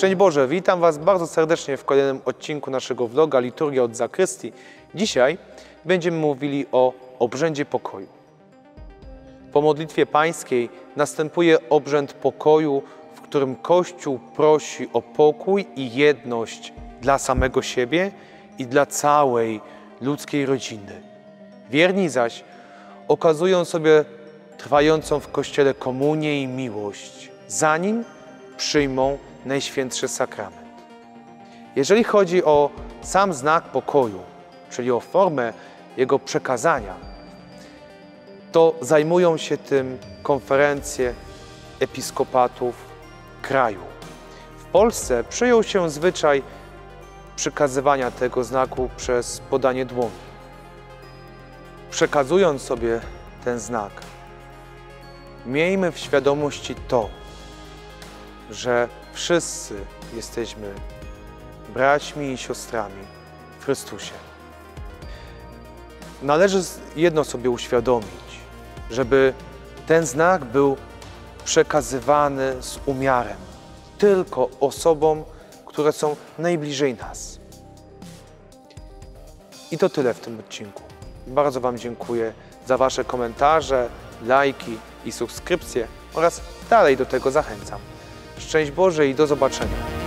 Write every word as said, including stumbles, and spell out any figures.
Szczęść Boże, witam Was bardzo serdecznie w kolejnym odcinku naszego vloga Liturgia od Zakrystii. Dzisiaj będziemy mówili o obrzędzie pokoju. Po modlitwie pańskiej następuje obrzęd pokoju, w którym Kościół prosi o pokój i jedność dla samego siebie i dla całej ludzkiej rodziny. Wierni zaś okazują sobie trwającą w Kościele komunię i miłość, zanim przyjmą Najświętszy Sakrament. Jeżeli chodzi o sam znak pokoju, czyli o formę jego przekazania, to zajmują się tym konferencje episkopatów kraju. W Polsce przyjął się zwyczaj przekazywania tego znaku przez podanie dłoni. Przekazując sobie ten znak, miejmy w świadomości to, że wszyscy jesteśmy braćmi i siostrami w Chrystusie. Należy jedno sobie uświadomić, żeby ten znak był przekazywany z umiarem tylko osobom, które są najbliżej nas. I to tyle w tym odcinku. Bardzo Wam dziękuję za Wasze komentarze, lajki i subskrypcje oraz dalej do tego zachęcam. Szczęść Boże i do zobaczenia.